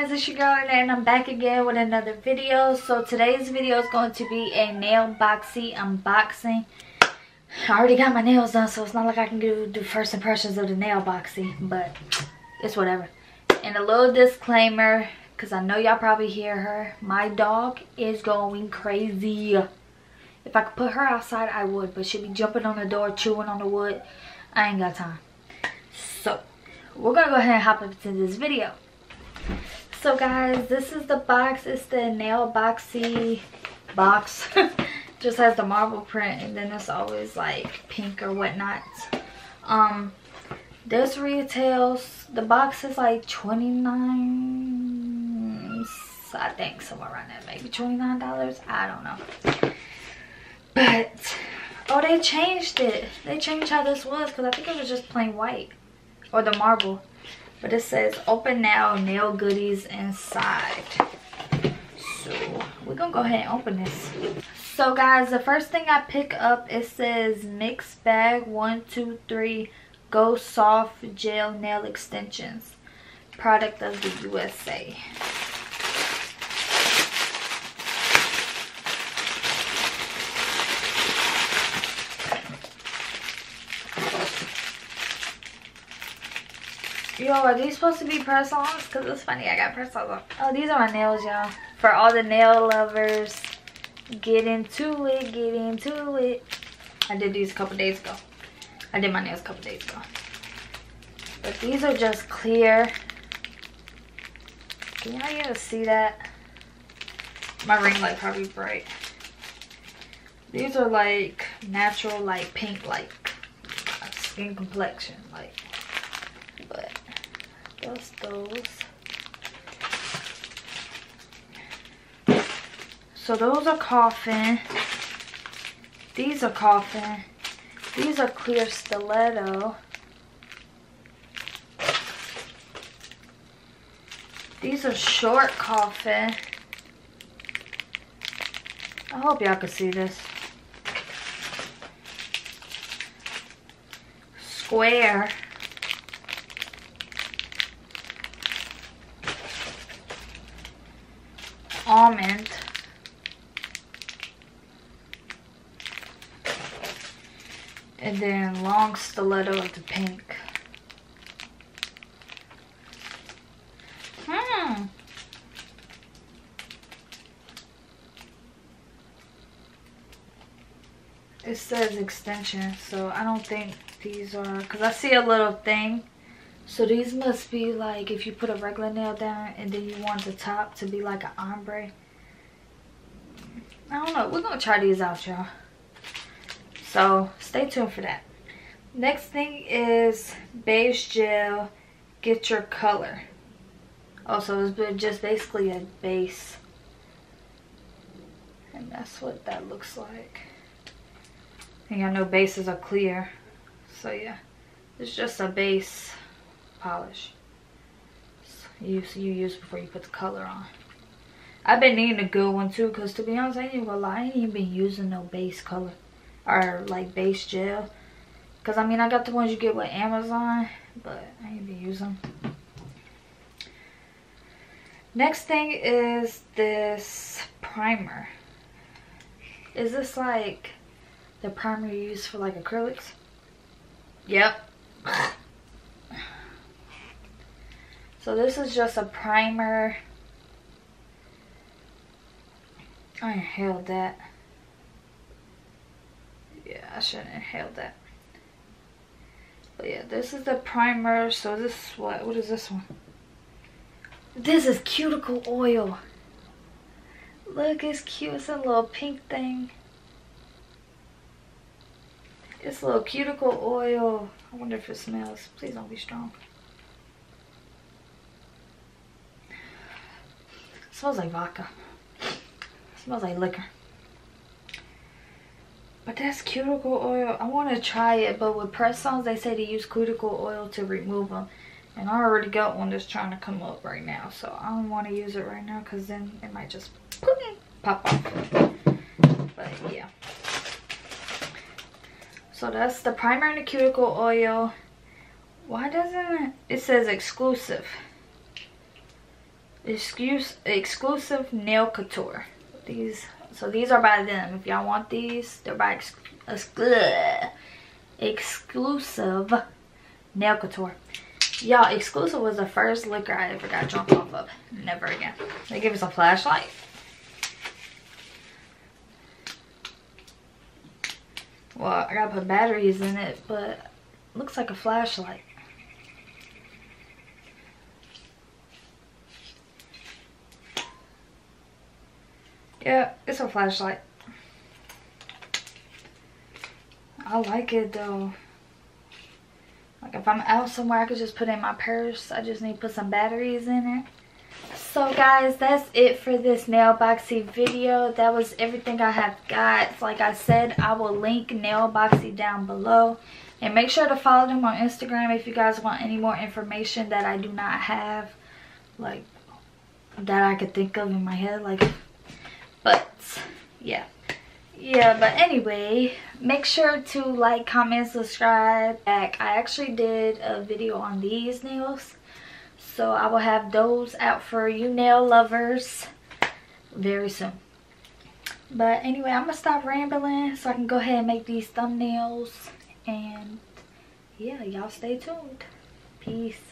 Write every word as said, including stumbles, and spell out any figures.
guys, it's your girl and I'm back again with another video. So today's video is going to be a Nailboxy unboxing. I already got my nails done, so it's not like I can do, do first impressions of the Nailboxy, but it's whatever. And a little disclaimer, because I know y'all probably hear her. My dog is going crazy. If I could put her outside, I would, but she'd be jumping on the door, chewing on the wood. I ain't got time. So we're gonna go ahead and hop into this video. So guys, this is the box. It's the Nailboxy box. Just has the marble print, and then it's always like pink or whatnot. Um this retails, the box is like twenty-nine, I think somewhere around there, maybe twenty-nine dollars, I don't know. But oh, they changed it. They changed how this was, because I think it was just plain white, or the marble. But it says open now, nail goodies inside. So we're gonna go ahead and open this. So guys, the first thing I pick up, it says mix bag one two three Go Soft Gel Nail Extensions, product of the U S A. Yo, are these supposed to be press-ons? Because it's funny, I got press-ons on. Oh, these are my nails, y'all. For all the nail lovers, get into it, get into it. I did these a couple days ago. I did my nails a couple days ago. But these are just clear. Can y'all even see that? My ring light probably bright. These are like natural, like pink, like skin complexion, like. But that's those. So those are coffin. These are coffin. These are clear stiletto. These are short coffin. I hope y'all can see this. Square. Almond. And then long stiletto of the pink. Hmm. It says extension, so I don't think these are, because I see a little thing. So these must be like if you put a regular nail down and then you want the top to be like an ombre. I don't know. We're going to try these out, y'all. So stay tuned for that. Next thing is beige gel. Get your color. Oh, so it's just basically a base. And that's what that looks like. And y'all know bases are clear. So yeah, it's just a base polish you you use before you put the color on. I've been needing a good one too, because to be honest, I ain't even gonna lie, I ain't even been using no base color or like base gel, because I mean I got the ones you get with Amazon, but I ain't been using them. Next thing is this primer. Is this like the primer you use for like acrylics? Yep. So this is just a primer. I inhaled that. Yeah, I shouldn't have inhaled that. But yeah, this is the primer. So this is what? What is this one? This is cuticle oil. Look, it's cute. It's a little pink thing. It's a little cuticle oil. I wonder if it smells. Please don't be strong. It smells like vodka. It smells like liquor. But that's cuticle oil. I want to try it, but with press-ons, they say to use cuticle oil to remove them. And I already got one that's trying to come up right now. So I don't want to use it right now, because then it might just pop off. But yeah. So that's the primer and the cuticle oil. Why doesn't it? It says exclusive. Excuse, exclusive nail couture. These, so these are by them. If y'all want these, they're by ex, ex, ugh, exclusive nail couture. Y'all, exclusive was the first liquor I ever got drunk off of. Never again. They give us a flashlight. Well, I gotta put batteries in it, but it looks like a flashlight. Yeah, it's a flashlight. I like it though. Like if I'm out somewhere, I could just put it in my purse. I just need to put some batteries in it. So guys, that's it for this Nailboxy video. That was everything I have got. Like I said, I will link Nailboxy down below. And make sure to follow them on Instagram if you guys want any more information that I do not have. Like, that I could think of in my head. Like, but, yeah. Yeah, but anyway, make sure to like, comment, subscribe. I actually did a video on these nails. So I will have those out for you nail lovers very soon. But anyway, I'm going to stop rambling so I can go ahead and make these thumbnails. And yeah, y'all stay tuned. Peace.